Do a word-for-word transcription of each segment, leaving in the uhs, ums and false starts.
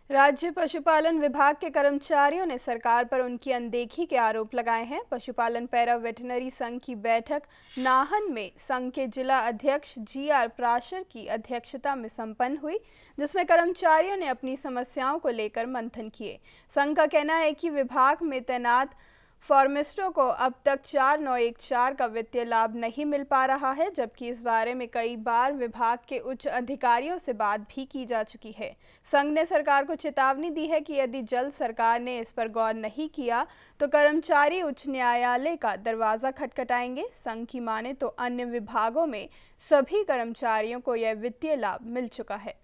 राज्य पशुपालन विभाग के कर्मचारियों ने सरकार पर उनकी अनदेखी के आरोप लगाए हैं। पशुपालन पैरा वेटरनरी संघ की बैठक नाहन में संघ के जिला अध्यक्ष जी आर प्राशर की अध्यक्षता में संपन्न हुई, जिसमें कर्मचारियों ने अपनी समस्याओं को लेकर मंथन किए। संघ का कहना है कि विभाग में तैनात फार्मिस्टों को अब तक चार नौ एक चार का वित्तीय लाभ नहीं मिल पा रहा है, जबकि इस बारे में कई बार विभाग के उच्च अधिकारियों से बात भी की जा चुकी है। संघ ने सरकार को चेतावनी दी है कि यदि जल्द सरकार ने इस पर गौर नहीं किया तो कर्मचारी उच्च न्यायालय का दरवाजा खटखटाएंगे। संघ की माने तो अन्य विभागों में सभी कर्मचारियों को यह वित्तीय लाभ मिल चुका है।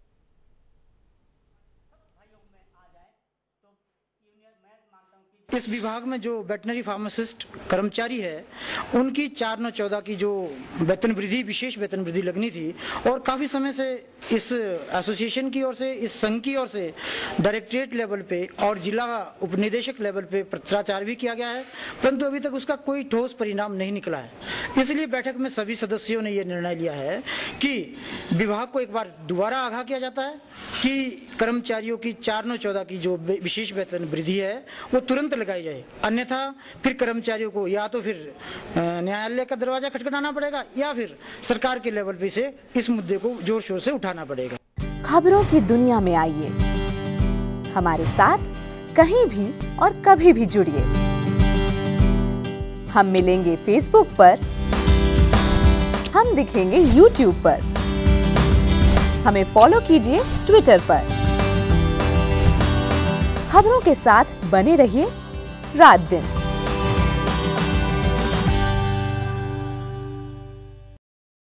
इस विभाग में जो वेटनरी फार्मासिस्ट कर्मचारी है उनकी चार नौ चौदह की जो वेतन वृद्धि विशेष वेतन वृद्धि लगनी थी और काफ़ी समय से इस एसोसिएशन की ओर से, इस संघ की ओर से डायरेक्टरेट लेवल पे और जिला उपनिदेशक लेवल पे पत्राचार भी किया गया है, परंतु अभी तक उसका कोई ठोस परिणाम नहीं निकला है। इसलिए बैठक में सभी सदस्यों ने यह निर्णय लिया है कि विभाग को एक बार दोबारा आगाह किया जाता है कि कर्मचारियों की चार नौ चौदह की जो विशेष वेतन वृद्धि है वो तुरंत लगाई जाए, अन्यथा फिर कर्मचारियों को या तो फिर न्यायालय का दरवाजा खटखटाना पड़ेगा या फिर सरकार के लेवल पे से इस मुद्दे को जोर शोर से उठाना पड़ेगा। खबरों की दुनिया में आइए, हमारे साथ कहीं भी और कभी भी जुड़िए। हम मिलेंगे फेसबुक पर, हम दिखेंगे यूट्यूब पर, हमें फॉलो कीजिए ट्विटर पर। खबरों के साथ बने रहिए रात दिन।